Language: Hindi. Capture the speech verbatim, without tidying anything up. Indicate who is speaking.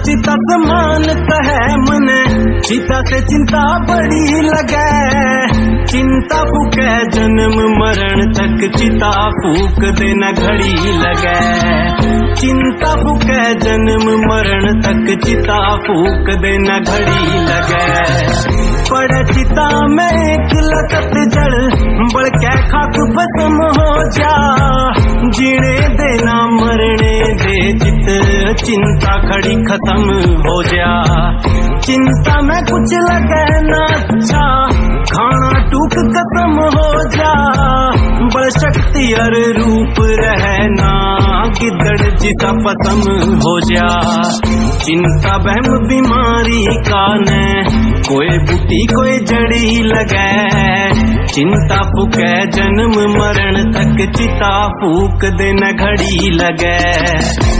Speaker 1: चिता समान कहे मने, चिता से चिंता बड़ी लगे। चिंता फूके जन्म मरण तक, चिता फूक देना घड़ी लगे। चिंता फूके जन्म मरण तक, चिता फूक देना घड़ी लगे। पड़े चिता में एक लकत जड़, बढ़ के खाक भस्म हो जा। जीने देना मरने दे चित, चिंता खड़ी खत्म हो जा। चिंता में कुछ लगे ना अच्छा, खाना टूक खत्म हो जा। बड़ शक्ति और रूप रहना, गिद्दड़ जिसा पसम हो जा। चिंता बहम बीमारी का ने, कोई बूटी कोई जड़ी लगे। चिंता फूके जन्म मरण तक, चिता फूक देना घड़ी लगे।